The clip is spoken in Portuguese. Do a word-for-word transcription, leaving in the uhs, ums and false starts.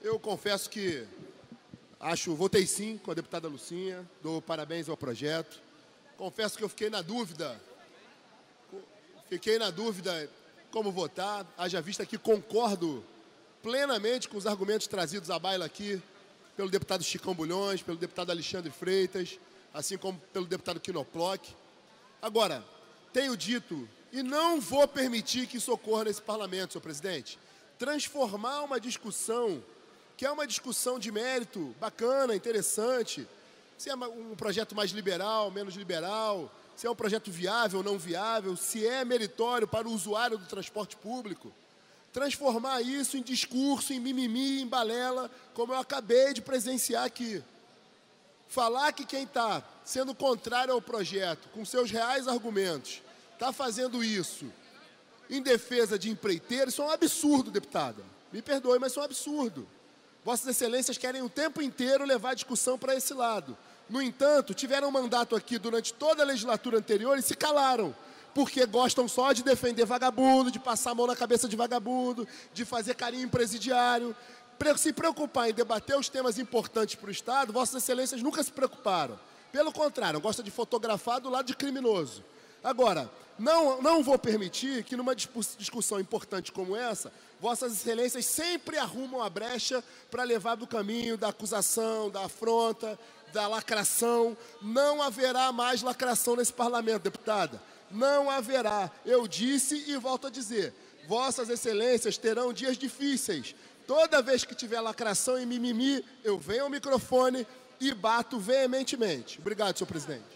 Eu confesso que acho, votei sim com a deputada Lucinha, dou parabéns ao projeto. Confesso que eu fiquei na dúvida, fiquei na dúvida como votar, haja vista que concordo plenamente com os argumentos trazidos à baila aqui pelo deputado Chicão Bulhões, pelo deputado Alexandre Freitas, assim como pelo deputado Quinoploc. Agora, tenho dito, e não vou permitir que isso ocorra nesse parlamento, senhor presidente, transformar uma discussão, que é uma discussão de mérito, bacana, interessante, se é um projeto mais liberal, menos liberal, se é um projeto viável ou não viável, se é meritório para o usuário do transporte público, transformar isso em discurso, em mimimi, em balela, como eu acabei de presenciar aqui. Falar que quem está sendo contrário ao projeto, com seus reais argumentos, está fazendo isso em defesa de empreiteiros, isso é um absurdo, deputada. Me perdoe, mas isso é um absurdo. Vossas Excelências querem o tempo inteiro levar a discussão para esse lado. No entanto, tiveram um mandato aqui durante toda a legislatura anterior e se calaram, porque gostam só de defender vagabundo, de passar a mão na cabeça de vagabundo, de fazer carinho em presidiário. Se preocupar em debater os temas importantes para o Estado, Vossas Excelências nunca se preocuparam. Pelo contrário, gostam de fotografar do lado de criminoso. Agora, não, não vou permitir que numa discussão importante como essa, Vossas Excelências sempre arrumam a brecha para levar do caminho da acusação, da afronta, da lacração. Não haverá mais lacração nesse parlamento, deputada. Não haverá. Eu disse e volto a dizer, Vossas Excelências terão dias difíceis. Toda vez que tiver lacração e mimimi, eu venho ao microfone e bato veementemente. Obrigado, senhor presidente.